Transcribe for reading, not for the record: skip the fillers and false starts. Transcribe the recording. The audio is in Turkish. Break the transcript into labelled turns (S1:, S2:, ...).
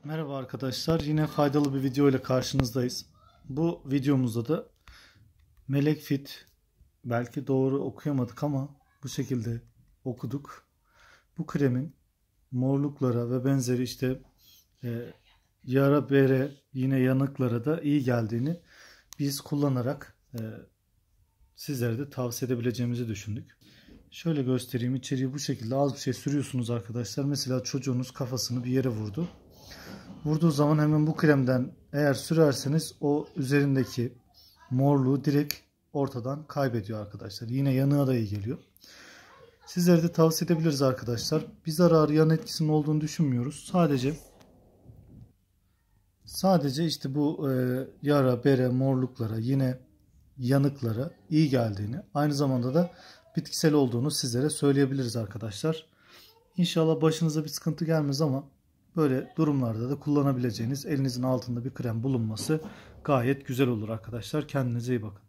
S1: Merhaba arkadaşlar, yine faydalı bir video ile karşınızdayız. Bu videomuzda da Melek Fit, belki doğru okuyamadık ama bu şekilde okuduk. Bu kremin morluklara ve benzeri yara bere, yine yanıklara da iyi geldiğini biz kullanarak sizlere de tavsiye edebileceğimizi düşündük. Şöyle göstereyim, içeriği bu şekilde az bir şey sürüyorsunuz arkadaşlar. Mesela çocuğunuz kafasını bir yere vurdu. Vurduğu zaman hemen bu kremden eğer sürerseniz o üzerindeki morluğu direkt ortadan kaybediyor arkadaşlar. Yine yanığa da iyi geliyor. Sizlere de tavsiye edebiliriz arkadaşlar. Bir zararı, yan etkisinin olduğunu düşünmüyoruz. Sadece işte bu yara, bere, morluklara, yine yanıklara iyi geldiğini, aynı zamanda da bitkisel olduğunu sizlere söyleyebiliriz arkadaşlar. İnşallah başınıza bir sıkıntı gelmez ama böyle durumlarda da kullanabileceğiniz elinizin altında bir krem bulunması gayet güzel olur arkadaşlar. Kendinize iyi bakın.